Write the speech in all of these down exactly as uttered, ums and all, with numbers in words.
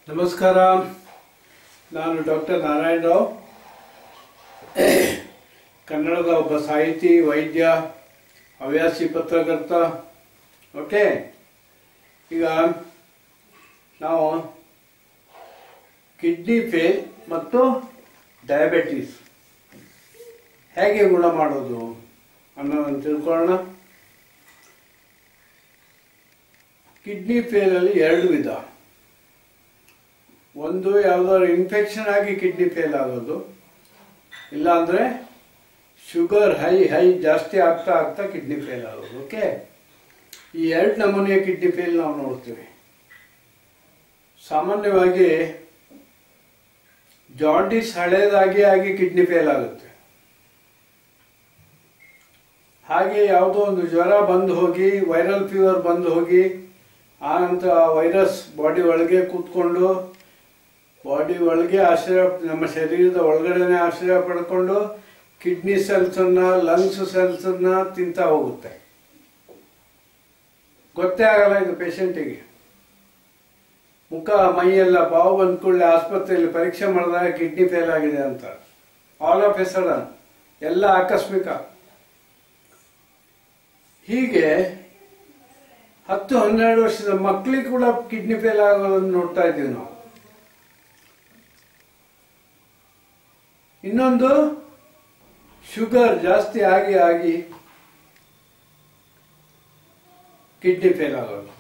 ನಮಸ್ಕಾರ. ನಾನು ಡಾಕ್ಟರ್ ನಾರಾಯಣ ರಾವ್, ಕನ್ನಡದ ಒಬ್ಬ ಸಾಹಿತಿ, ವೈದ್ಯ, ಹವ್ಯಾಸಿ ಪತ್ರಕರ್ತ. ಓಕೆ, ಈಗ ನಾವು ಕಿಡ್ನಿ ಫೇಲ್ ಮತ್ತು ಡಯಾಬಿಟಿಸ್ ಹೇಗೆ ಗುಣ ಮಾಡೋದು ಅನ್ನೋದನ್ನು ತಿಳ್ಕೊಳ್ಳೋಣ. ಕಿಡ್ನಿ ಫೇಲಲ್ಲಿ ಎರಡು ವಿಧ. ಒಂದು ಯಾವುದಾದ್ರು ಇನ್ಫೆಕ್ಷನ್ ಆಗಿ ಕಿಡ್ನಿ ಫೇಲ್ ಆಗೋದು, ಇಲ್ಲಾಂದರೆ ಶುಗರ್ ಹೈ ಹೈ ಜಾಸ್ತಿ ಆಗ್ತಾ ಆಗ್ತಾ ಕಿಡ್ನಿ ಫೇಲ್ ಆಗೋದು. ಓಕೆ, ಈ ಎರಡು ನಮೂನೆಯ ಕಿಡ್ನಿ ಫೇಲ್ ನಾವು ನೋಡ್ತೀವಿ. ಸಾಮಾನ್ಯವಾಗಿ ಜಾಂಡಿಸ್ ಹಳೇದಾಗಿ ಆಗಿ ಕಿಡ್ನಿ ಫೇಲ್ ಆಗುತ್ತೆ. ಹಾಗೆ ಯಾವುದೋ ಒಂದು ಜ್ವರ ಬಂದು ಹೋಗಿ, ವೈರಲ್ ಫೀವರ್ ಬಂದು ಹೋಗಿ, ಆ ನಂತರ ಆ ವೈರಸ್ ಬಾಡಿ ಒಳಗೆ ಕೂತ್ಕೊಂಡು ಬಾಡಿ ಒಳಗೆ ಆಶ್ರಯ, ನಮ್ಮ ಶರೀರದ ಒಳಗಡೆನೆ ಆಶ್ರಯ ಪಡ್ಕೊಂಡು ಕಿಡ್ನಿ ಸೆಲ್ಸನ್ನು, ಲಂಗ್ಸ್ ಸೆಲ್ಸನ್ನು ತಿಂತಾ ಹೋಗುತ್ತೆ. ಗೊತ್ತೇ ಆಗಲ್ಲ ಇದು ಪೇಷಂಟಿಗೆ. ಮುಖ ಮೈಯೆಲ್ಲ ಬಾವು ಬಂದ ಕೂಡಲೇ ಆಸ್ಪತ್ರೆಯಲ್ಲಿ ಪರೀಕ್ಷೆ ಮಾಡಿದಾಗ ಕಿಡ್ನಿ ಫೇಲ್ ಆಗಿದೆ ಅಂತ. ಆಲ್ ಆಫ್ ಎ ಸಡನ್, ಎಲ್ಲ ಆಕಸ್ಮಿಕ. ಹೀಗೆ ಹತ್ತು ಹನ್ನೆರಡು ವರ್ಷದ ಮಕ್ಕಳಿಗೆ ಕೂಡ ಕಿಡ್ನಿ ಫೇಲ್ ಆಗೋದನ್ನು ನೋಡ್ತಾ ಇದ್ದೀವಿ ನಾವು. ಇನ್ನೊಂದು ಶುಗರ್ ಜಾಸ್ತಿ ಆಗಿ ಆಗಿ ಕಿಡ್ನಿ ಫೇಲ್ ಆಗೋದು.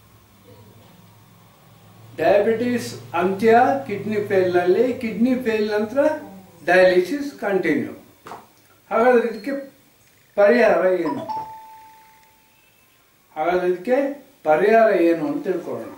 ಡಯಾಬಿಟಿಸ್ ಅಂತ್ಯ ಕಿಡ್ನಿ ಫೇಲ್ನಲ್ಲಿ, ಕಿಡ್ನಿ ಫೇಲ್ ನಂತರ ಡಯಾಲಿಸಿಸ್ ಕಂಟಿನ್ಯೂ. ಹಾಗಾದ್ರೆ ಇದಕ್ಕೆ ಪರಿಹಾರ ಏನು? ಹಾಗಾದ್ರೆ ಇದಕ್ಕೆ ಪರಿಹಾರ ಏನು ಅಂತ ತಿಳ್ಕೊಳ್ಳೋಣ.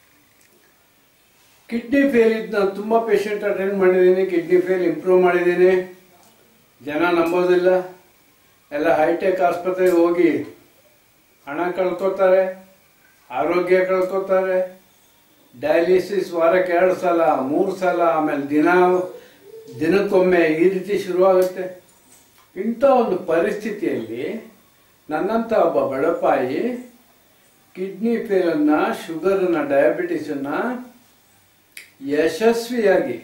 ಕಿಡ್ನಿ ಫೇಲ್ ಇದ್ದು ನಾನು ತುಂಬ ಪೇಷಂಟ್ ಅಟೆಂಡ್ ಮಾಡಿದ್ದೀನಿ. ಕಿಡ್ನಿ ಫೇಲ್ ಇಂಪ್ರೂವ್ ಮಾಡಿದ್ದೀನಿ. ಜನ ನಂಬೋದಿಲ್ಲ. ಎಲ್ಲ ಹೈಟೆಕ್ ಆಸ್ಪತ್ರೆಗೆ ಹೋಗಿ ಹಣ ಕಳ್ಕೊತಾರೆ, ಆರೋಗ್ಯ ಕಳ್ಕೊತಾರೆ. ಡಯಾಲಿಸಿಸ್ ವಾರಕ್ಕೆ ಎರಡು ಸಲ, ಮೂರು ಸಲ, ಆಮೇಲೆ ದಿನ ದಿನಕ್ಕೊಮ್ಮೆ ಈ ರೀತಿ ಶುರುವಾಗುತ್ತೆ. ಇಂಥ ಒಂದು ಪರಿಸ್ಥಿತಿಯಲ್ಲಿ ನನ್ನಂಥ ಒಬ್ಬ ಬಡಪಾಯಿ ಕಿಡ್ನಿ ಫೇಲನ್ನು, ಶುಗರನ್ನು, ಡಯಾಬಿಟಿಸನ್ನು ಯಶಸ್ವಿಯಾಗಿ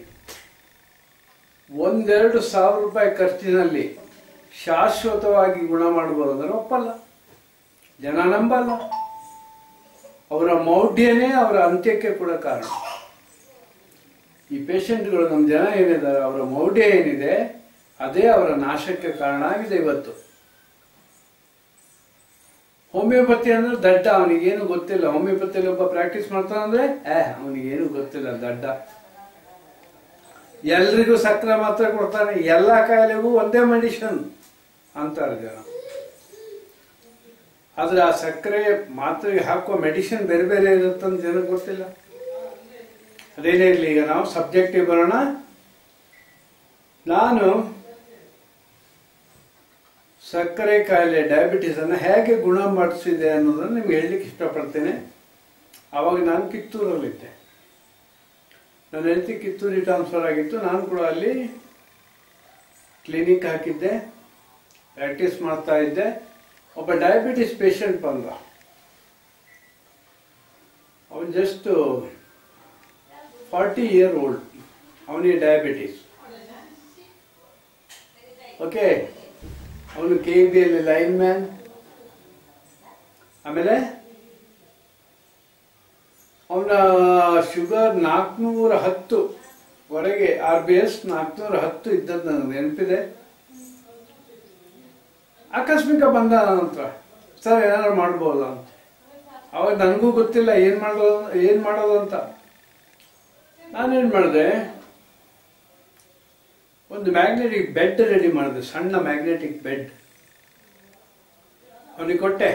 ಒಂದೆರಡು ಸಾವಿರ ರೂಪಾಯಿ ಖರ್ಚಿನಲ್ಲಿ ಶಾಶ್ವತವಾಗಿ ಗುಣ ಮಾಡಬಹುದು ಅಂದರೆ ಒಪ್ಪಲ್ಲ, ಜನ ನಂಬಲ್ಲ. ಅವರ ಮೌಢ್ಯನೇ ಅವರ ಅಂತ್ಯಕ್ಕೆ ಕೂಡ ಕಾರಣ. ಈ ಪೇಷಂಟ್ಗಳು, ನಮ್ಮ ಜನ ಏನಿದ್ದಾರೆ, ಅವರ ಮೌಢ್ಯ ಏನಿದೆ ಅದೇ ಅವರ ನಾಶಕ್ಕೆ ಕಾರಣ ಆಗಿದೆ ಇವತ್ತು. ಹೋಮಿಯೋಪತಿ ಅಂದ್ರೆ ದಡ್ಡ, ಅವನಿಗೇನು ಗೊತ್ತಿಲ್ಲ. ಹೋಮಿಯೋಪತಿಯಲ್ಲಿ ಒಬ್ಬ ಪ್ರಾಕ್ಟೀಸ್ ಮಾಡ್ತಾನಂದ್ರೆ ಏ ಅವನಿಗೇನು ಗೊತ್ತಿಲ್ಲ, ದಡ್ಡ. ಎಲ್ರಿಗೂ ಸಕ್ಕರೆ ಮಾತ್ರ ಕೊಡ್ತಾನೆ, ಎಲ್ಲ ಕಾಯಿಲೆಗೂ ಒಂದೇ ಮೆಡಿಷನ್ ಅಂತಾರೆ ಜನ. ಆದ್ರೆ ಆ ಸಕ್ಕರೆ ಮಾತ್ರೆಗೆ ಹಾಕುವ ಮೆಡಿಸಿನ್ ಬೇರೆ ಬೇರೆ ಇರುತ್ತಂತ ಜನಕ್ಕೆ ಗೊತ್ತಿಲ್ಲ. ಅದೇನೇ ಇರಲಿ, ಈಗ ನಾವು ಸಬ್ಜೆಕ್ಟಿವ್ ಬರೋಣ. ನಾನು ಸಕ್ಕರೆ ಕಾಯಿಲೆ, ಡಯಾಬಿಟಿಸ್ ಅನ್ನು ಹೇಗೆ ಗುಣ ಮಾಡಿಸಿದೆ ಅನ್ನೋದನ್ನು ನಿಮ್ಗೆ ಹೇಳಲಿಕ್ಕೆ ಇಷ್ಟಪಡ್ತೇನೆ. ಆವಾಗ ನಾನು ಕಿತ್ತೂರಲ್ಲಿದ್ದೆ. ನನ್ನ ಹೆಂಡತಿ ಕಿತ್ತೂರಿಗೆ ಟ್ರಾನ್ಸ್ಫರ್ ಆಗಿತ್ತು. ನಾನು ಕೂಡ ಅಲ್ಲಿ ಕ್ಲಿನಿಕ್ ಹಾಕಿದ್ದೆ, ಪ್ರಾಕ್ಟೀಸ್ ಮಾಡ್ತಾ ಇದ್ದೆ. ಒಬ್ಬ ಡಯಾಬಿಟಿಸ್ ಪೇಷಂಟ್ ಬಂದ. ಅವನು ಜಸ್ಟ್ ಫಾರ್ಟಿ ಇಯರ್ ಓಲ್ಡ್. ಅವನಿಗೆ ಡಯಾಬಿಟಿಸ್. ಓಕೆ, ಅವನು K B L lineman. ಆಮೇಲೆ ಅವನ ಶುಗರ್ ನಾಲ್ಕುನೂರ ಹತ್ತು ವರೆಗೆ, ಆರ್ ಬಿ ಎಸ್ ನಾಲ್ಕುನೂರ ಹತ್ತು ಇದ್ದದ್ದು ನನಗೆ ನೆನಪಿದೆ. ಆಕಸ್ಮಿಕ ಬಂದ ನಂತರ ಸರ್ ಏನಾದ್ರು ಮಾಡ್ಬೋದ ಅಂತ. ಅವಾಗ ನನಗೂ ಗೊತ್ತಿಲ್ಲ ಏನು ಮಾಡೋದು ಏನು ಮಾಡೋದು ಅಂತ. ನಾನೇನು ಮಾಡಿದೆ, ಒಂದು ಮ್ಯಾಗ್ನೆಟಿಕ್ ಬೆಡ್ ರೆಡಿ ಮಾಡಿದೆ, ಸಣ್ಣ ಮ್ಯಾಗ್ನೆಟಿಕ್ ಬೆಡ್ ಅವನಿಗೆ ಕೊಟ್ಟೆ.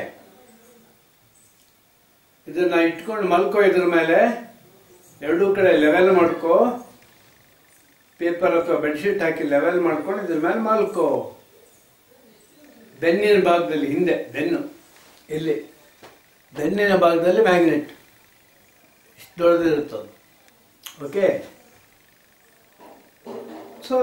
ಇದನ್ನ ಇಟ್ಕೊಂಡು ಮಲ್ಕೋ, ಇದ್ರ ಮೇಲೆ ಎರಡೂ ಕಡೆ ಲೆವೆಲ್ ಮಾಡ್ಕೋ, ಪೇಪರ್ ಅಥವಾ ಬೆಡ್ಶೀಟ್ ಹಾಕಿ ಲೆವೆಲ್ ಮಾಡ್ಕೊಂಡು ಇದ್ರ ಮೇಲೆ ಮಲ್ಕೋ. ಬೆನ್ನಿನ ಭಾಗದಲ್ಲಿ, ಹಿಂದೆ ಬೆನ್ನು, ಇಲ್ಲಿ ಬೆನ್ನಿನ ಭಾಗದಲ್ಲಿ ಮ್ಯಾಗ್ನೆಟ್ ಇಷ್ಟು ದೊಡ್ಡದಿರುತ್ತದು. ಓಕೆ, ಸೊ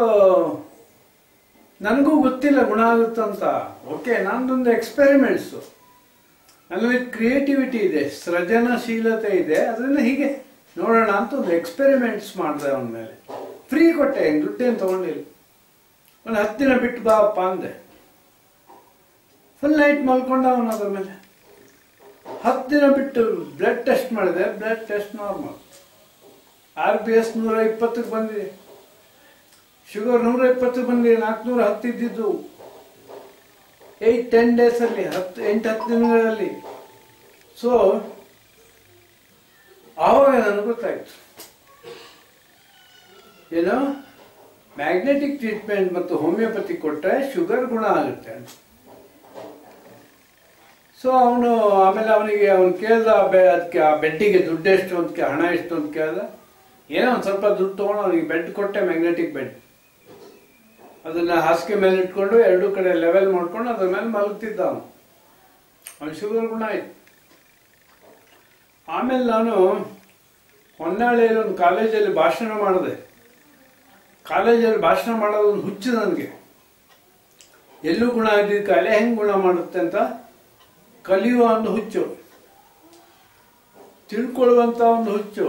ನನಗೂ ಗೊತ್ತಿಲ್ಲ ಗುಣ ಆಗುತ್ತಂತ. ಓಕೆ, ನಂದೊಂದು ಎಕ್ಸ್ಪೆರಿಮೆಂಟ್ಸು. ನನ್ನಲ್ಲಿ ಕ್ರಿಯೇಟಿವಿಟಿ ಇದೆ, ಸೃಜನಶೀಲತೆ ಇದೆ. ಅದರಿಂದ ಹೀಗೆ ನೋಡೋಣ ಅಂತ ಒಂದು ಎಕ್ಸ್ಪೆರಿಮೆಂಟ್ಸ್ ಮಾಡಿದೆ ಅವನ ಮೇಲೆ. ಫ್ರೀ ಕೊಟ್ಟೆ, ಏನು ದುಡ್ಡೇನು ತೊಗೊಂಡಿಲ್ಲ. ಒಂದು ಹತ್ತು ದಿನ ಬಿಟ್ಟು ಬಾಪ್ಪ ಅಂದೆ. ಫುಲ್ ನೈಟ್ ಮಲ್ಕೊಂಡ ಅವನು ಅದ್ರ ಮೇಲೆ. ಹತ್ತು ದಿನ ಬಿಟ್ಟು ಬ್ಲಡ್ ಟೆಸ್ಟ್ ಮಾಡಿದೆ, blood test normal. R B S ನೂರ ಇಪ್ಪತ್ತಕ್ಕೆ ಬಂದಿದೆ, ಶುಗರ್ ನೂರ ಇಪ್ಪತ್ತಕ್ಕೆ ಬಂದಿದೆ. ನಾಲ್ಕುನೂರ ಹತ್ತು ಇದ್ದಿದ್ದು ಏಯ್ಟ್ ಟೆನ್ ಡೇಸಲ್ಲಿ, ಹತ್ತು ಎಂಟು ಹತ್ತು ದಿನಗಳಲ್ಲಿ. ಸೊ ಆವಾಗ ನನಗೆ ಗೊತ್ತಾಯ್ತು ಏನು, ಮ್ಯಾಗ್ನೆಟಿಕ್ ಟ್ರೀಟ್ಮೆಂಟ್ ಮತ್ತು ಹೋಮಿಯೋಪತಿ ಕೊಟ್ಟರೆ ಶುಗರ್ ಗುಣ ಆಗುತ್ತೆ ಅಂತ. ಸೊ ಅವನು ಆಮೇಲೆ ಅವನಿಗೆ ಅವನು ಕೇಳ್ದ, ಅದಕ್ಕೆ ಆ ಬೆಡ್ಡಿಗೆ ದುಡ್ಡು ಎಷ್ಟು ಅಂತ, ಹಣ ಎಷ್ಟು ಅಂತ ಕೇಳ್ದ. ಏನೋ ಒಂದು ಸ್ವಲ್ಪ ದುಡ್ಡು ತೊಗೊಂಡು ಅವನಿಗೆ ಬೆಡ್ ಕೊಟ್ಟೆ, ಮ್ಯಾಗ್ನೆಟಿಕ್ ಬೆಡ್. ಅದನ್ನು ಹಾಸಿಗೆ ಮೇಲೆ ಇಟ್ಕೊಂಡು ಎರಡೂ ಕಡೆ ಲೆವೆಲ್ ಮಾಡ್ಕೊಂಡು ಅದ್ರ ಮೇಲೆ ಮಲಗ್ತಿದ್ದ ಅವನು. ಅವನು ಶುಗರ್ ಗುಣ ಆಯ್ತು. ಆಮೇಲೆ ನಾನು ಹೊನ್ನಾಳಿಯಲ್ಲಿ ಒಂದು ಕಾಲೇಜಲ್ಲಿ ಭಾಷಣ ಮಾಡಿದೆ. ಕಾಲೇಜಲ್ಲಿ ಭಾಷಣ ಮಾಡೋದು ಒಂದು ಹುಚ್ಚು ನನಗೆ. ಎಲ್ಲೂ ಗುಣ ಆಗಿದ್ದ ಕಾಯಿಲೆ ಹೆಂಗೆ ಗುಣ ಮಾಡುತ್ತೆ ಅಂತ ಕಲಿಯುವ ಒಂದು ಹುಚ್ಚು, ತಿಳ್ಕೊಳ್ಳುವಂಥ ಒಂದು ಹುಚ್ಚು.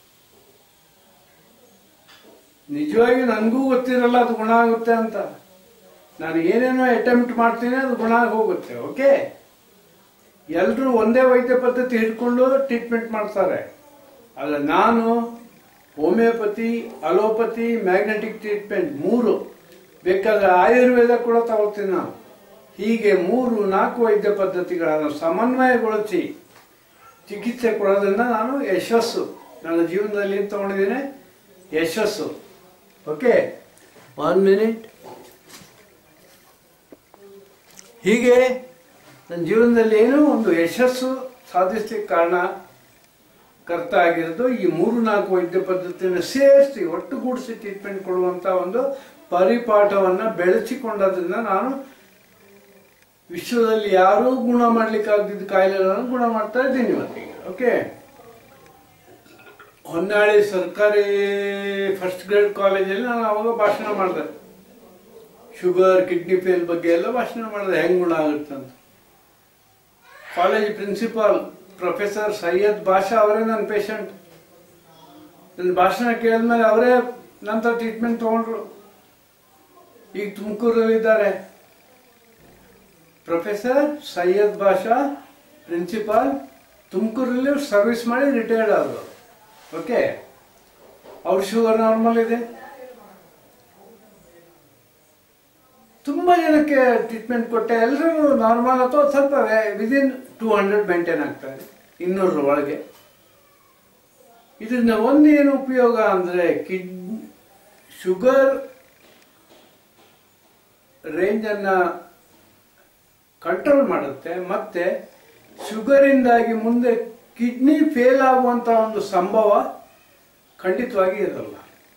ನಿಜವಾಗಿ ನನಗೂ ಗೊತ್ತಿರಲ್ಲ ಅದು ಗುಣ ಆಗುತ್ತೆ ಅಂತ. ನಾನು ಏನೇನೋ ಅಟೆಂಪ್ಟ್ ಮಾಡ್ತೀನಿ, ಅದು ಗುಣ ಆಗಿ ಹೋಗುತ್ತೆ. ಓಕೆ, ಎಲ್ಲರೂ ಒಂದೇ ವೈದ್ಯ ಪದ್ಧತಿ ಹಿಡ್ಕೊಂಡು ಟ್ರೀಟ್ಮೆಂಟ್ ಮಾಡ್ತಾರೆ. ಆದರೆ ನಾನು ಹೋಮಿಯೋಪತಿ, ಅಲೋಪತಿ, ಮ್ಯಾಗ್ನೆಟಿಕ್ ಟ್ರೀಟ್ಮೆಂಟ್ ಮೂರು, ಬೇಕಾದ್ರೆ ಆಯುರ್ವೇದ ಕೂಡ ತಗೊಳ್ತೀನಿ ನಾನು. ಹೀಗೆ ಮೂರು ನಾಲ್ಕು ವೈದ್ಯ ಪದ್ಧತಿಗಳನ್ನು ಸಮನ್ವಯಗೊಳಿಸಿ ಚಿಕಿತ್ಸೆ ಕೊಡೋದ್ರಿಂದ ನಾನು ಯಶಸ್ಸು ನನ್ನ ಜೀವನದಲ್ಲಿ ಏನು ತಗೊಂಡಿದ್ದೀನಿ, ಯಶಸ್ಸು. Okay, one minute. ಹೀಗೆ ನನ್ನ ಜೀವನದಲ್ಲಿ ಏನೋ ಒಂದು ಯಶಸ್ಸು ಸಾಧಿಸ್ಲಿಕ್ಕೆ ಕಾರಣ ಕರ್ತ ಆಗಿರೋದು ಈ ಮೂರು ನಾಲ್ಕು ವೈದ್ಯ ಪದ್ಧತಿಯನ್ನು ಸೇರಿಸಿ ಒಟ್ಟುಗೂಡಿಸಿ ಟ್ರೀಟ್ಮೆಂಟ್ ಕೊಡುವಂಥ ಒಂದು ಪರಿಪಾಠವನ್ನು ಬೆಳೆಸಿಕೊಂಡದ್ರಿಂದ ನಾನು ವಿಶ್ವದಲ್ಲಿ ಯಾರೂ ಗುಣ ಮಾಡ್ಲಿಕ್ಕಾಗದಿದ್ದ ಕಾಯಿಲೆಗಳನ್ನು ಗುಣ ಮಾಡ್ತಾ ಇದ್ದೀನಿ ಇವತ್ತಿಗೆ. ಓಕೆ, ಹೊನ್ನಾಳಿ ಸರ್ಕಾರಿ ಫಸ್ಟ್ ಗ್ರೇಡ್ ಕಾಲೇಜಲ್ಲಿ ನಾನು ಅವಾಗ ಭಾಷಣ ಮಾಡಿದೆ. ಶುಗರ್, ಕಿಡ್ನಿ ಫೇಲ್ ಬಗ್ಗೆ ಎಲ್ಲ ಭಾಷಣ ಮಾಡಿದೆ, ಹೆಂಗೆ ಗುಣ ಆಗುತ್ತೆ ಅಂತ. College principal professor Syed Basha ಅವರೇ ನನ್ನ ಪೇಷಂಟ್. ನನ್ನ ಭಾಷಣ ಕೇಳಿದ್ಮೇಲೆ ಅವರೇ ನಂತರ ಟ್ರೀಟ್ಮೆಂಟ್ ತಗೊಂಡ್ರು. ಈಗ ತುಮಕೂರಲ್ಲಿದ್ದಾರೆ. ಪ್ರೊಫೆಸರ್ ಸೈಯದ್ ಬಾಷಾ ಪ್ರಿನ್ಸಿಪಾಲ್, ತುಮಕೂರಲ್ಲಿ ಸರ್ವಿಸ್ ಮಾಡಿ ರಿಟೈರ್ಡ್ ಆದರು. ಓಕೆ, ಅವ್ರ ಶುಗರ್ ನಾರ್ಮಲ್ ಇದೆ. ತುಂಬ ಜನಕ್ಕೆ ಟ್ರೀಟ್ಮೆಂಟ್ ಕೊಟ್ಟೆ, ಎಲ್ಲರೂ ನಾರ್ಮಲ್ ಅಥವಾ ಸ್ವಲ್ಪ ವಿದಿನ್ ಟೂ ಹಂಡ್ರೆಡ್ ಮೇಂಟೈನ್ ಆಗ್ತಾರೆ, ಇನ್ನೂರ ಒಳಗೆ. ಇದರಿಂದ ಒಂದೇನು ಉಪಯೋಗ ಅಂದರೆ ಕಿಡ್ ಶುಗರ್ ರೇಂಜನ್ನು ಕಂಟ್ರೋಲ್ ಮಾಡುತ್ತೆ, ಮತ್ತೆ ಶುಗರಿಂದಾಗಿ ಮುಂದೆ ಕಿಡ್ನಿ ಫೇಲ್ ಆಗುವಂಥ ಒಂದು ಸಂಭವ ಖಂಡಿತವಾಗಿ ಇರಲ್ಲ.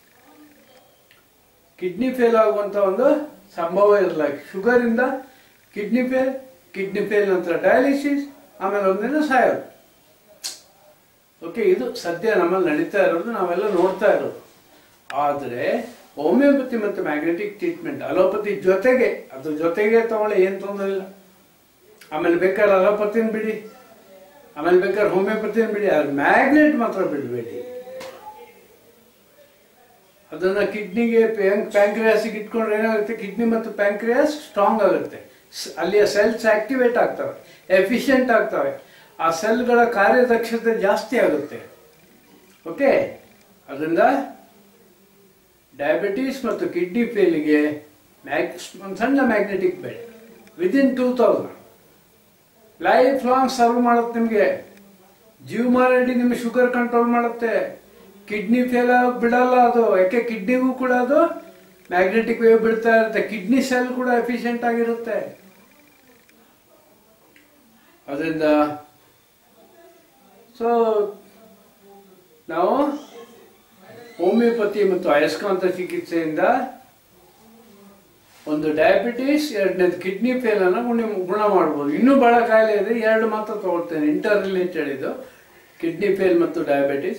ಕಿಡ್ನಿ ಫೇಲ್ ಆಗುವಂಥ ಒಂದು ಸಂಭವ ಇರಲ್ಲ. ಶುಗರಿಂದ ಕಿಡ್ನಿ ಫೇಲ್, ಕಿಡ್ನಿ ಫೇಲ್ ನಂತರ ಡಯಾಲಿಸಿಸ್, ಆಮೇಲೆ ಒಂದಿನ ಸಾಯೋದು. ಓಕೆ, ಇದು ಸದ್ಯ ನಮ್ಮಲ್ಲಿ ನಡೀತಾ ಇರೋದು, ನಾವೆಲ್ಲ ನೋಡ್ತಾ ಇರೋದು. ಆದರೆ ಹೋಮಿಯೋಪತಿ ಮತ್ತು ಮ್ಯಾಗ್ನೆಟಿಕ್ ಟ್ರೀಟ್ಮೆಂಟ್ ಅಲೋಪತಿ ಜೊತೆಗೆ, ಅದ್ರ ಜೊತೆಗೆ ತಗೊಳ್ಳಿ, ಏನು ತೊಂದರೆ ಇಲ್ಲ. ಆಮೇಲೆ ಬೇಕಾದ್ರೆ ಅಲೋಪತಿನ ಬಿಡಿ, ಆಮೇಲೆ ಬೇಕಾದ್ರೆ ಹೋಮಿಯೋಪತಿನ ಬಿಡಿ, ಆದ್ರೆ ಮ್ಯಾಗ್ನೆಟ್ ಮಾತ್ರ ಬಿಡಬೇಡಿ. ಅದನ್ನ ಕಿಡ್ನಿಗೆ ಪ್ಯಾಂಕ್ರಿಯಾಸಿಗೆ ಇಟ್ಕೊಂಡ್ರೆ ಏನಾಗುತ್ತೆ, ಕಿಡ್ನಿ ಮತ್ತು ಪ್ಯಾಂಕ್ರಿಯಾಸ್ ಸ್ಟ್ರಾಂಗ್ ಆಗುತ್ತೆ. ಅಲ್ಲಿಯ ಸೆಲ್ಸ್ ಆಕ್ಟಿವೇಟ್ ಆಗ್ತವೆ, ಎಫಿಷಿಯೆಂಟ್ ಆಗ್ತವೆ, ಆ ಸೆಲ್ಗಳ ಕಾರ್ಯದಕ್ಷತೆ ಜಾಸ್ತಿ ಆಗುತ್ತೆ. ಓಕೆ, ಅದರಿಂದ ಡಯಾಬಿಟೀಸ್ ಮತ್ತು ಕಿಡ್ನಿ ಫೇಲಿಗೆ ಮ್ಯಾಗ್ ಒಂದು ಸಣ್ಣ magnetic bed within two thousand lifelong serve ಮಾಡುತ್ತೆ ನಿಮಗೆ. ಜೀವಮಾನಡಿ ನಿಮಗೆ ಶುಗರ್ ಕಂಟ್ರೋಲ್ ಮಾಡುತ್ತೆ. ಕಿಡ್ನಿ ಫೇಲ್ ಆಗಿ ಬಿಡಲ್ಲ ಅದು, ಯಾಕೆ ಕಿಡ್ನಿಗೂ ಕೂಡ ಅದು ಮ್ಯಾಗ್ನೆಟಿಕ್ ವೇವ್ ಬಿಡ್ತಾ ಇರುತ್ತೆ. ಕಿಡ್ನಿ ಸೆಲ್ ಕೂಡ ಎಫಿಷಿಯೆಂಟ್ ಆಗಿರುತ್ತೆ. ಅದರಿಂದ ಸೊ ನಾವು ಹೋಮಿಯೋಪತಿ ಮತ್ತು ಅಯಸ್ಕಾಂತ ಚಿಕಿತ್ಸೆಯಿಂದ ಒಂದು ಡಯಾಬಿಟೀಸ್, ಎರಡನೇದು ಕಿಡ್ನಿ ಫೇಲ್ ಅನ್ನು ಗುಣ ಮಾಡ್ಬೋದು. ಇನ್ನೂ ಬಹಳ ಕಾಯಿಲೆ ಇದೆ, ಎರಡು ಮಾತ್ರ ತಗೊಳ್ತೇನೆ, ಇಂಟರ್ ರಿಲೇಟೆಡ್ ಇದು, ಕಿಡ್ನಿ ಫೇಲ್ ಮತ್ತು ಡಯಾಬಿಟೀಸ್.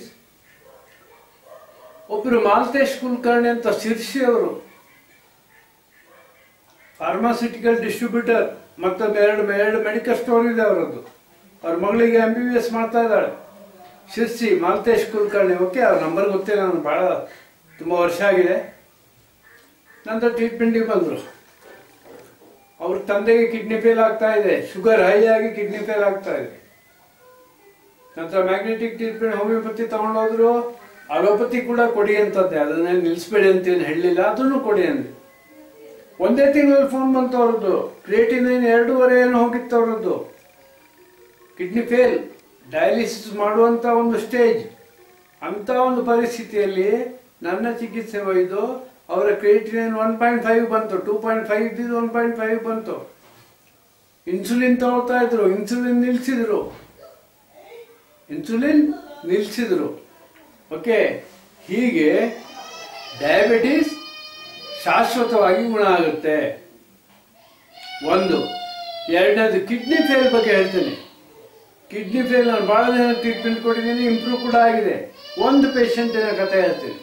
ಒಬ್ಬರು ಮಾಲ್ತೇಶ್ ಕುಲಕರ್ಣಿ ಅಂತ ಶಿರ್ಸಿ ಅವರು ಫಾರ್ಮಾಸ್ಯೂಟಿಕಲ್ ಡಿಸ್ಟ್ರಿಬ್ಯೂಟರ್, ಮತ್ತೊಂದು ಎರಡು ಎರಡು ಮೆಡಿಕಲ್ ಸ್ಟೋರ್ ಇದೆ ಅವರದ್ದು. ಅವ್ರ ಮಗಳಿಗೆ ಎಂ ಬಿ ಬಿ ಎಸ್ ಮಾಡ್ತಾ ಇದ್ದಾಳೆ. ಶಿರ್ಸಿ ಮಾಲ್ತೇಶ್ ಕುಲಕರ್ಣಿ, ಓಕೆ, ಅವ್ರ ನಂಬರ್ ಗೊತ್ತಿಲ್ಲ ನನಗೆ, ಭಾಳ ತುಂಬ ವರ್ಷ ಆಗಿದೆ. ನಂತರ ಟ್ರೀಟ್ಮೆಂಟಿಗೆ ಬಂದರು. ಅವ್ರ ತಂದೆಗೆ ಕಿಡ್ನಿ ಫೇಲ್ ಆಗ್ತಾ ಇದೆ, ಶುಗರ್ ಹೈ ಆಗಿ ಕಿಡ್ನಿ ಫೇಲ್ ಆಗ್ತಾ ಇದೆ. ನಂತರ ಮ್ಯಾಗ್ನೆಟಿಕ್ ಟ್ರೀಟ್ಮೆಂಟ್ ಹೋಮಿಯೋಪತಿ ತಗೊಂಡೋದ್ರು. ಅಲೋಪತಿ ಕೂಡ ಕೊಡಿ ಅಂತದ್ದೆ, ಅದನ್ನೇ ನಿಲ್ಲಿಸ್ಬೇಡಿ ಅಂತೇನು ಹೇಳಲಿಲ್ಲ, ಅದನ್ನು ಕೊಡಿ ಅಂದೆ. ಒಂದೇ ತಿಂಗಳಲ್ಲಿ ಫೋನ್ ಬಂತು ಅವ್ರದ್ದು, ಕ್ರಿಯೇಟಿನೈನ್ ಎರಡೂವರೆ ಏನು ಹೋಗಿತ್ತು ಅವ್ರದ್ದು. ಕಿಡ್ನಿ ಫೇಲ್, ಡಯಾಲಿಸಿಸ್ ಮಾಡುವಂಥ ಒಂದು ಸ್ಟೇಜ್. ಅಂಥ ಒಂದು ಪರಿಸ್ಥಿತಿಯಲ್ಲಿ ನನ್ನ ಚಿಕಿತ್ಸೆ ಒಯ್ದು ಅವರ ಕ್ರಿಯೇಟಿನೈನ್ ಒನ್ ಪಾಯಿಂಟ್ ಫೈವ್ ಬಂತು, ಟೂ ಪಾಯಿಂಟ್ ಫೈವ್ ಇದ್ದಿದ್ದು ಒನ್ ಪಾಯಿಂಟ್ ಫೈವ್ ಬಂತು. ಇನ್ಸುಲಿನ್ ತಗೊಳ್ತಾ ಇದ್ರು, ಇನ್ಸುಲಿನ್ ನಿಲ್ಲಿಸಿದ್ರು, ಇನ್ಸುಲಿನ್ ನಿಲ್ಲಿಸಿದ್ರು. ಓಕೆ, ಹೀಗೆ ಡಯಾಬಿಟಿಸ್ ಶಾಶ್ವತವಾಗಿ ಗುಣ ಆಗುತ್ತೆ. ಒಂದು. ಎರಡನೇದು ಕಿಡ್ನಿ ಫೇಲ್ ಬಗ್ಗೆ ಹೇಳ್ತೇನೆ. ಕಿಡ್ನಿ ಫೇಲ್ ನಾನು ಭಾಳ ಜನ ಟ್ರೀಟ್ಮೆಂಟ್ ಕೊಟ್ಟಿದ್ದೀನಿ, ಇಂಪ್ರೂವ್ ಕೂಡ ಆಗಿದೆ. ಒಂದು ಪೇಷಂಟಿನ ಕಥೆ ಹೇಳ್ತೀನಿ.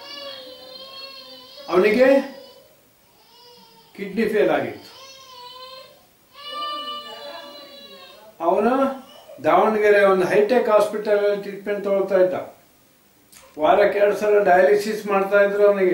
ಅವನಿಗೆ ಕಿಡ್ನಿ ಫೇಲ್ ಆಗಿತ್ತು. ಅವನು ದಾವಣಗೆರೆ ಒಂದು ಹೈಟೆಕ್ ಹಾಸ್ಪಿಟಲಲ್ಲಿ ಟ್ರೀಟ್ಮೆಂಟ್ ತಗೊಳ್ತಾ ಇದ್ದ. ವಾರಕ್ಕೆ ಎರಡು ಸಲ ಡಯಾಲಿಸಿಸ್ ಮಾಡ್ತಾ ಇದ್ರು ಅವನಿಗೆ.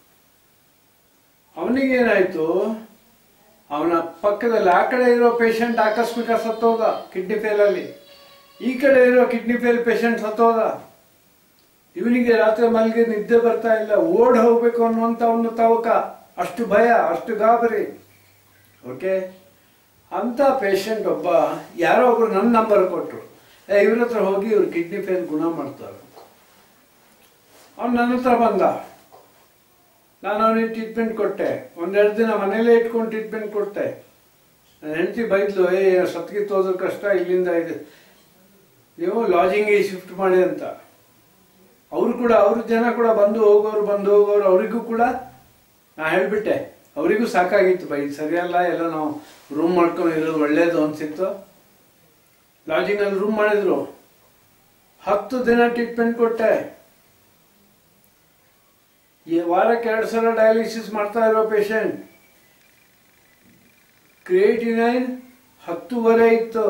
ಅವನಿಗೇನಾಯ್ತು, ಅವನ ಪಕ್ಕದಲ್ಲಿ ಆ ಕಡೆ ಇರೋ ಪೇಷಂಟ್ ಆಕಸ್ಮಿಕ ಸತ್ತೋದ ಕಿಡ್ನಿ ಫೇಲಲ್ಲಿ, ಈ ಕಡೆ ಇರೋ ಕಿಡ್ನಿ ಫೇಲ್ ಪೇಷಂಟ್ ಸತ್ತೋದ. ಇವನಿಗೆ ರಾತ್ರಿ ಮಲ್ಗೆ ನಿದ್ದೆ ಬರ್ತಾ ಇಲ್ಲ, ಓಡ್ ಹೋಗ್ಬೇಕು ಅನ್ನುವಂಥ ಒಂದು ತವಕ, ಅಷ್ಟು ಭಯ, ಅಷ್ಟು ಗಾಬರಿ. ಓಕೆ, ಅಂತ ಪೇಷಂಟ್ ಒಬ್ಬ ಯಾರೋ ಒಬ್ರು ನನ್ನ ನಂಬರ್ ಕೊಟ್ಟರು, ಇವ್ರ ಹತ್ರ ಹೋಗಿ ಇವ್ರು ಕಿಡ್ನಿ ಫೇಲ್ ಗುಣ ಮಾಡ್ತಾರೆ. ಅವ್ನು ನನ್ನ ಹತ್ರ ಬಂದ, ನಾನು ಅವನಿಗೆ ಟ್ರೀಟ್ಮೆಂಟ್ ಕೊಟ್ಟೆ. ಒಂದೆರಡು ದಿನ ಮನೇಲೇ ಇಟ್ಕೊಂಡು ಟ್ರೀಟ್ಮೆಂಟ್ ಕೊಟ್ಟೆ. ನನ್ನ ಹೆಂಡತಿ ಬೈದ್ಲು, ಏ ಸತ್ಗಿತ್ತು ಹೋದ್ರೆ ಕಷ್ಟ, ಇಲ್ಲಿಂದ ಇದೆ, ನೀವು ಲಾಜಿಂಗಿಗೆ ಶಿಫ್ಟ್ ಮಾಡಿ ಅಂತ. ಅವರು ಕೂಡ, ಅವ್ರ ಜನ ಕೂಡ ಬಂದು ಹೋಗೋರು ಬಂದು ಹೋಗೋರು ಅವರಿಗೂ ಕೂಡ ನಾ ಹೇಳಿಬಿಟ್ಟೆ. ಅವರಿಗೂ ಸಾಕಾಗಿತ್ತು, ಬೈ ಸರಿಯಲ್ಲ, ಎಲ್ಲ ನಾವು ರೂಮ್ ಮಾಡ್ಕೊಂಡು ಇರೋದು ಒಳ್ಳೇದು ಅನಿಸಿತ್ತು. ಲಾಜಿಂಗಲ್ಲಿ ರೂಮ್ ಮಾಡಿದ್ರು. ಹತ್ತು ದಿನ ಟ್ರೀಟ್ಮೆಂಟ್ ಕೊಟ್ಟೆ. ಈ ವಾರಕ್ಕೆ ಎರಡು ಸಲ ಡಯಾಲಿಸಿಸ್ ಮಾಡ್ತಾ ಇರೋ ಪೇಷಂಟ್, ಕ್ರಿಯೇಟಿನೈನ್ ಹತ್ತುವರೆ ಇತ್ತು.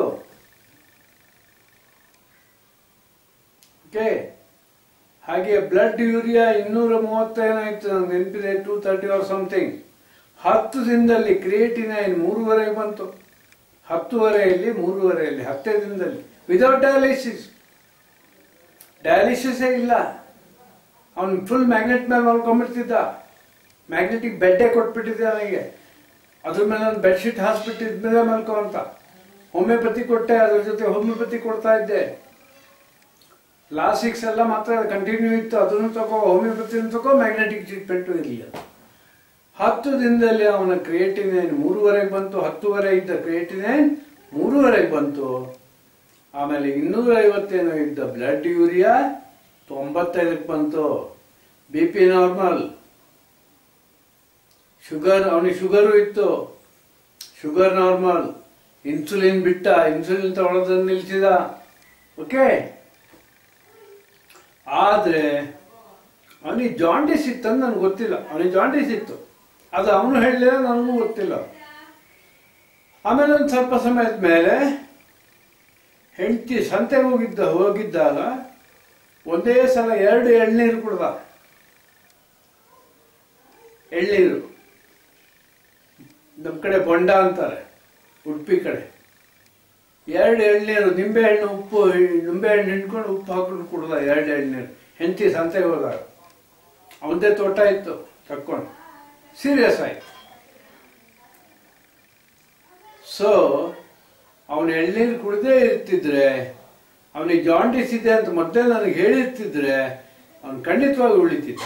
ಓಕೆ, ಹಾಗೆ ಬ್ಲಡ್ ಯೂರಿಯಾ ಇನ್ನೂರ ಮೂವತ್ತೇನಾಯ್ತು, ನಂಗೆ ನೆನಪಿದೆ, ಟೂ ತರ್ಟಿ ಆರ್ ಸಮಥಿಂಗ್. ಹತ್ತು ದಿನದಲ್ಲಿ ಕ್ರಿಯೇಟಿನೈನ್ ಮೂರುವರೆಗೆ ಬಂತು. ಹತ್ತುವರೆಯಲ್ಲಿ ಮೂರುವರೆಯಲ್ಲಿ ಹತ್ತೇ ದಿನದಲ್ಲಿ, ವಿದೌಟ್ ಡಯಾಲಿಸಿಸ್. ಡಯಾಲಿಸಿಸೇ ಇಲ್ಲ. ಅವನು ಫುಲ್ ಮ್ಯಾಗ್ನೆಟ್ ಮೇಲೆ ಮಲ್ಕೊಂಡ್ಬಿಡ್ತಿದ್ದ. ಮ್ಯಾಗ್ನೆಟಿಕ್ ಬೆಡ್ಡೇ ಕೊಟ್ಬಿಟ್ಟಿದ್ದೆ ಅವನಿಗೆ. ಅದ್ರ ಮೇಲೆ ಒಂದು ಬೆಡ್ಶೀಟ್ ಹಾಸ್ಬಿಟ್ಟು ಇದ್ಮೇಲೆ ಮಲ್ಕೊ ಅಂತ. ಹೋಮಿಯೋಪತಿ ಕೊಟ್ಟೆ, ಅದ್ರ ಜೊತೆ ಹೋಮಿಯೋಪತಿ ಕೊಡ್ತಾ ಇದ್ದೆ. ಲಾಸ್ಟ್ ಸಿಕ್ಸ್ ಎಲ್ಲ ಮಾತ್ರ ಕಂಟಿನ್ಯೂ ಇತ್ತು, ಅದನ್ನು ತಗೋ, ಹೋಮಿಯೋಪತಿನ ತಗೋ, ಮ್ಯಾಗ್ನೆಟಿಕ್ ಟ್ರೀಟ್ಮೆಂಟು ಇರಲಿಲ್ಲ. ಹತ್ತು ದಿನದಲ್ಲಿ ಅವನ ಕ್ರಿಯೇಟಿನೈನ್ ಮೂರುವರೆಗೆ ಬಂತು. ಹತ್ತುವರೆ ಇದ್ದ ಕ್ರಿಯೇಟಿನೈನ್ ಮೂರುವರೆಗೆ ಬಂತು. ಆಮೇಲೆ ಇನ್ನೂರ ಐವತ್ತೇನೋ ಇದ್ದ ಬ್ಲಡ್ ಯೂರಿಯಾ ತೊಂಬತ್ತೈದಕ್ಕೆ ಬಂತು. B P normal. ಶುಗರ್, ಅವನಿಗೆ ಶುಗರು ಇತ್ತು, ಶುಗರ್ ನಾರ್ಮಲ್. ಇನ್ಸುಲಿನ್ ಬಿಟ್ಟ, ಇನ್ಸುಲಿನ್ ತಗೊಳ್ಳೋದನ್ನು ನಿಲ್ಸಿದ. ಓಕೆ, ಆದ್ರೆ ಅವನಿಗೆ ಜಾಂಡೀಸ್ ಇತ್ತಂದು ನನಗೆ ಗೊತ್ತಿಲ್ಲ. ಅವನಿಗೆ ಜಾಂಡೀಸ್ ಇತ್ತು, ಅದು ಅವನು ಹೇಳಲಿಲ್ಲ, ನನಗೂ ಗೊತ್ತಿಲ್ಲ. ಆಮೇಲೆ ಒಂದು ಸ್ವಲ್ಪ ಸಮಯದ ಮೇಲೆ ಹೆಂಡತಿ ಸಂತೆಗೆ ಹೋಗಿದ್ದ ಹೋಗಿದ್ದಾಗ ಒಂದೇ ಸಲ ಎರಡು ಎಳ್ನೀರು ಕುಡ್ದ. ಎಳ್ನೀರು ನಮ್ಮ ಕಡೆ ಬೊಂಡ ಅಂತಾರೆ, ಉಡುಪಿ ಕಡೆ. ಎರಡು ಎಳ್ನೀರು, ನಿಂಬೆ ಹಣ್ಣು ಉಪ್ಪು, ನಿಂಬೆ ಹಣ್ಣು ಹಿಂಡ್ಕೊಂಡು ಉಪ್ಪು ಹಾಕೊಂಡು ಕುಡ್ದ ಎರಡು ಎಳ್ನೀರು. ಹೆಂಡತಿ ಸಂತೆಗೆ ಹೋದಾಗ ಅವನದೇ ತೋಟ ಇತ್ತು, ತಕ್ಕೊಂಡು ಸೀರಿಯಸ್ ಆಯ್ತು. ಸೊ ಅವನು ಎಳ್ನೀರು ಕುಡ್ದೇ ಇರ್ತಿದ್ರೆ, ಅವನಿಗೆ ಜಾಂಡೀಸ್ ಇದೆ ಅಂತ ಮೊದಲೇ ನನಗೆ ಹೇಳಿರ್ತಿದ್ರೆ ಅವನು ಖಂಡಿತವಾಗಿ ಉಳಿತಿದ್ದ.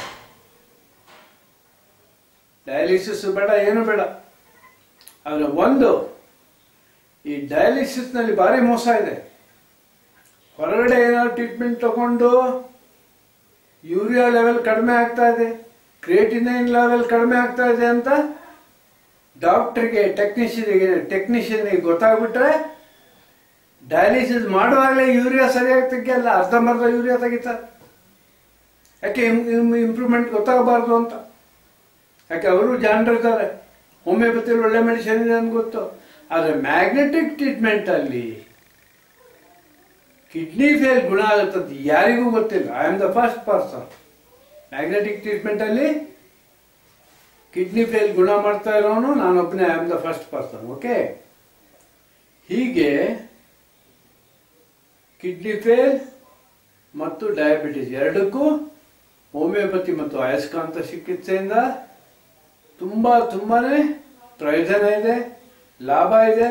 ಡಯಾಲಿಸಿಸ್ ಬೇಡ, ಏನು ಬೇಡ. ಆದರೆ ಒಂದು, ಈ ಡಯಾಲಿಸಿಸ್ನಲ್ಲಿ ಭಾರಿ ಮೋಸ ಇದೆ. ಹೊರಗಡೆ ಏನಾದ್ರು ಟ್ರೀಟ್ಮೆಂಟ್ ತಗೊಂಡು ಯೂರಿಯಾ ಲೆವೆಲ್ ಕಡಿಮೆ ಆಗ್ತಾ ಇದೆ, ಕ್ರಿಯೇಟಿನೈನ್ ಲೆವೆಲ್ ಕಡಿಮೆ ಆಗ್ತಾ ಇದೆ ಅಂತ ಡಾಕ್ಟರ್ಗೆ, ಟೆಕ್ನಿಷಿಯನ್ಗೆ ಟೆಕ್ನಿಷಿಯನ್ಗೆ ಗೊತ್ತಾಗ್ಬಿಟ್ರೆ ಡಯಾಲಿಸಿಸ್ ಮಾಡುವಾಗಲೇ ಯೂರಿಯಾ ಸರಿಯಾಗಿ ತೆಗಿಯಲ್ಲ, ಅರ್ಧಂಬರ್ಧ ಯೂರಿಯಾ ತೆಗಿತಾರೆ. ಯಾಕೆ? ಇಂಪ್ರೂವ್ಮೆಂಟ್ ಗೊತ್ತಾಗಬಾರ್ದು ಅಂತ. ಯಾಕೆ? ಅವರು ಜಾಣರಿದ್ದಾರೆ. ಹೋಮಿಯೋಪತಿಯಲ್ಲಿ ಒಳ್ಳೆ ಮೆಡಿಸಿನ್ ಇದೆ ಅಂತ ಗೊತ್ತು. ಆದರೆ ಮ್ಯಾಗ್ನೆಟಿಕ್ ಟ್ರೀಟ್ಮೆಂಟಲ್ಲಿ ಕಿಡ್ನಿ ಫೇಲ್ ಗುಣ ಆಗುತ್ತದೆ ಯಾರಿಗೂ ಗೊತ್ತಿಲ್ಲ. I am the first person magnetic treatment ಅಲ್ಲಿ ಕಿಡ್ನಿ ಫೇಲ್ ಗುಣ ಮಾಡ್ತಾ ಇರೋನು ನಾನೊಬ್ಬನೇ. I am the first person. Okay, ಹೀಗೆ ಕಿಡ್ನಿ ಫೇಲ್ ಮತ್ತು ಡಯಾಬಿಟಿಸ್ ಎರಡಕ್ಕೂ ಹೋಮಿಯೋಪತಿ ಮತ್ತು ಅಯಸ್ಕಾಂತ ಚಿಕಿತ್ಸೆಯಿಂದ ತುಂಬಾ ತುಂಬಾನೇ ಪ್ರಯೋಜನ ಇದೆ, ಲಾಭ ಇದೆ.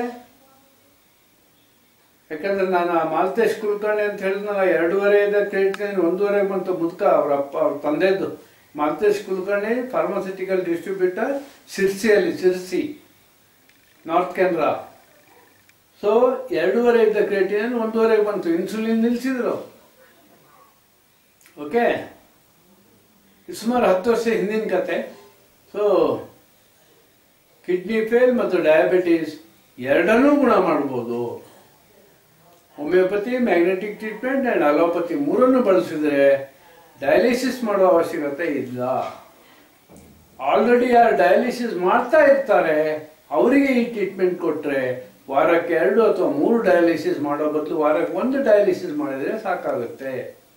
ಯಾಕಂದ್ರೆ ನಾನು ಆ ಮಾಲ್ತೇಶ್ ಕುಲಕರ್ಣಿ ಅಂತ ಹೇಳಿದ್ನಲ್ಲ, ಎರಡೂವರೆ ಇದೆ ಕೇಳ್ತೀನಿ, ಒಂದೂವರೆ ಬಂತು ಮುದ್ಕ ಅವ್ರ ಅಪ್ಪ ಅವ್ರ ತಂದೆದ್ದು. ಮಾಲ್ತೇಶ್ ಕುಲಕರ್ಣಿ ಫಾರ್ಮಾಸ್ಯೂಟಿಕಲ್ ಡಿಸ್ಟ್ರಿಬ್ಯೂಟರ್ ಸಿರ್ಸಿಯಲ್ಲಿ, ಸಿರ್ಸಿ ನಾರ್ತ್ ಕೆನರಾ. ಸೊ ಎರಡೂವರೆ ಇದ್ದ ಕ್ರಿಯೇಟಿನ್ ಒಂದೂವರೆಗೆ ಬಂತು, ಇನ್ಸುಲಿನ್ ನಿಲ್ಸಿದ್ರು. ಓಕೆ, ಸುಮಾರು ಹತ್ತು ವರ್ಷ ಹಿಂದಿನ ಕತೆ. ಸೊ ಕಿಡ್ನಿ ಫೇಲ್ ಮತ್ತು ಡಯಾಬಿಟೀಸ್ ಎರಡನ್ನೂ ಗುಣ ಮಾಡ್ಬೋದು. Homeopathy, magnetic treatment and allopathy ಮೂರನ್ನು ಬಳಸಿದ್ರೆ ಡಯಾಲಿಸಿಸ್ ಮಾಡೋ ಅವಶ್ಯಕತೆ ಇಲ್ಲ. ಆಲ್ರೆಡಿ ಯಾರು ಡಯಾಲಿಸಿಸ್ ಮಾಡ್ತಾ ಇರ್ತಾರೆ ಅವರಿಗೆ ಈ ಟ್ರೀಟ್ಮೆಂಟ್ ಕೊಟ್ರೆ ವಾರಕ್ಕೆ ಎರಡು ಅಥವಾ ಮೂರು ಡಯಾಲಿಸಿಸ್ ಮಾಡೋ ಬದಲು ವಾರಕ್ಕೆ ಒಂದು ಡಯಾಲಿಸಿಸ್ ಮಾಡಿದ್ರೆ ಸಾಕಾಗುತ್ತೆ.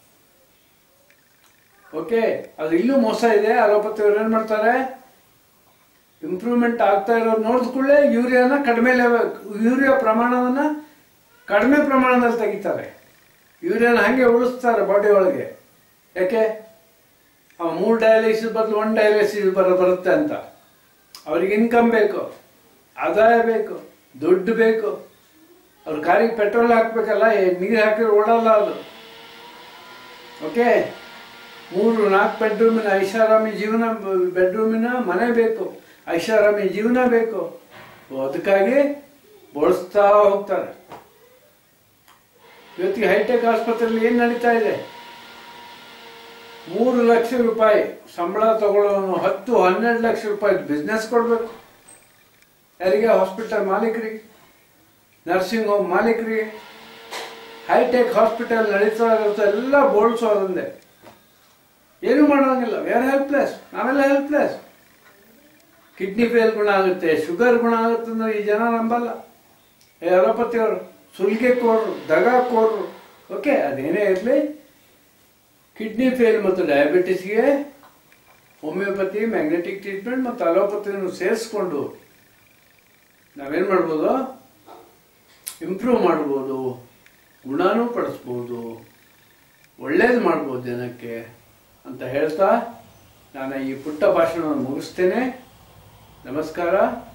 ಓಕೆ, ಅದು ಇಲ್ಲೂ ಮೋಸ ಇದೆ. ಅಲೋಪತಿ ಅವ್ರು ಏನ್ ಮಾಡ್ತಾರೆ, ಇಂಪ್ರೂವ್ಮೆಂಟ್ ಆಗ್ತಾ ಇರೋದು ನೋಡಿದ ಕೂಡಲೇ ಯೂರಿಯಾನ ಕಡಿಮೆ ಲೆವೆಲ್, ಯೂರಿಯಾ ಪ್ರಮಾಣವನ್ನ ಕಡಿಮೆ ಪ್ರಮಾಣದಲ್ಲಿ ತೆಗಿತಾರೆ, ಯೂರಿಯಾನ ಹಂಗೆ ಉಳಿಸ್ತಾರೆ ಬಾಡಿ ಒಳಗೆ. ಯಾಕೆ, ಅವ ಮೂರು ಡಯಾಲಿಸಿಸ್ ಬದಲು ಒಂದು ಡಯಾಲಿಸಿಸ್ ಬರ ಬರುತ್ತೆ ಅಂತ. ಅವ್ರಿಗೆ ಇನ್ಕಮ್ ಬೇಕು, ಆದಾಯ ಬೇಕು, ದುಡ್ಡು ಬೇಕು. ಅವ್ರ ಕಾರಿಗೆ ಪೆಟ್ರೋಲ್ ಹಾಕ್ಬೇಕಲ್ಲ, ನೀರು ಹಾಕಿದ್ರೆ ಓಡಲ್ಲ ಅದು. ಓಕೆ, ಮೂರು ನಾಲ್ಕು ಬೆಡ್ರೂಮಿನ ಐಷಾರಾಮಿ ಜೀವನ, ಬೆಡ್ರೂಮಿನ ಮನೆ ಬೇಕು, ಐಷಾರಾಮಿ ಜೀವನ ಬೇಕು. ಅದಕ್ಕಾಗಿ ಬಳಸ್ತಾ ಹೋಗ್ತಾರೆ. ಇವತ್ತಿಗೆ ಹೈಟೆಕ್ ಆಸ್ಪತ್ರೆಯಲ್ಲಿ ಏನ್ ನಡೀತಾ ಇದೆ, ಮೂರು ಲಕ್ಷ ರೂಪಾಯಿ ಸಂಬಳ ತಗೊಳ್ಳೋನು ಹತ್ತು ಹನ್ನೆರಡು ಲಕ್ಷ ರೂಪಾಯಿ ಬಿಸ್ನೆಸ್ ಕೊಡ್ಬೇಕು. ಯಾರಿಗೆ, ಹಾಸ್ಪಿಟಲ್ ಮಾಲೀಕರಿಗೆ, ನರ್ಸಿಂಗ್ ಹೋಮ್ ಮಾಲೀಕರಿಗೆ. ಹೈಟೆಕ್ ಹಾಸ್ಪಿಟಲ್ ನಡೀತಾ ಇರುತ್ತೆ ಎಲ್ಲ ಬೋಳ್ಸೋದಂದೆ, ಏನು ಮಾಡೋಂಗಿಲ್ಲ. ವಿ ಆರ್ ಹೆಲ್ಪ್ಲೆಸ್, ನಾವೆಲ್ಲ ಹೆಲ್ಪ್ಲೆಸ್. ಕಿಡ್ನಿ ಫೇಲ್ ಗುಣ ಆಗುತ್ತೆ, ಶುಗರ್ ಗುಣ ಆಗುತ್ತೆ ಅಂದ್ರೆ ಈ ಜನ ನಂಬಲ್ಲ. ಏ ಅಲೋಪತಿಯವರು ಸುಲಿಗೆ ಕೋರ್ರು, ದಗ ಕೋರ್ರು. ಓಕೆ, ಅದೇನೇ ಇರಲಿ, ಕಿಡ್ನಿ ಫೇಲ್ ಮತ್ತು ಡಯಾಬಿಟಿಸ್ಗೆ ಹೋಮಿಯೋಪತಿ, ಮ್ಯಾಗ್ನೆಟಿಕ್ ಟ್ರೀಟ್ಮೆಂಟ್ ಮತ್ತು ಅಲೋಪತಿಯನ್ನು ಸೇರಿಸ್ಕೊಂಡು ನಾವೇನು ಮಾಡ್ಬೋದು, ಇಂಪ್ರೂವ್ ಮಾಡ್ಬೋದು, ಗುಣನೂ ಪಡಿಸ್ಬೋದು, ಒಳ್ಳೇದು ಮಾಡ್ಬೋದು ಜನಕ್ಕೆ ಅಂತ ಹೇಳ್ತಾ ನಾನು ಈ ಪುಟ್ಟ ಭಾಷಣವನ್ನು ಮುಗಿಸ್ತೇನೆ. ನಮಸ್ಕಾರ.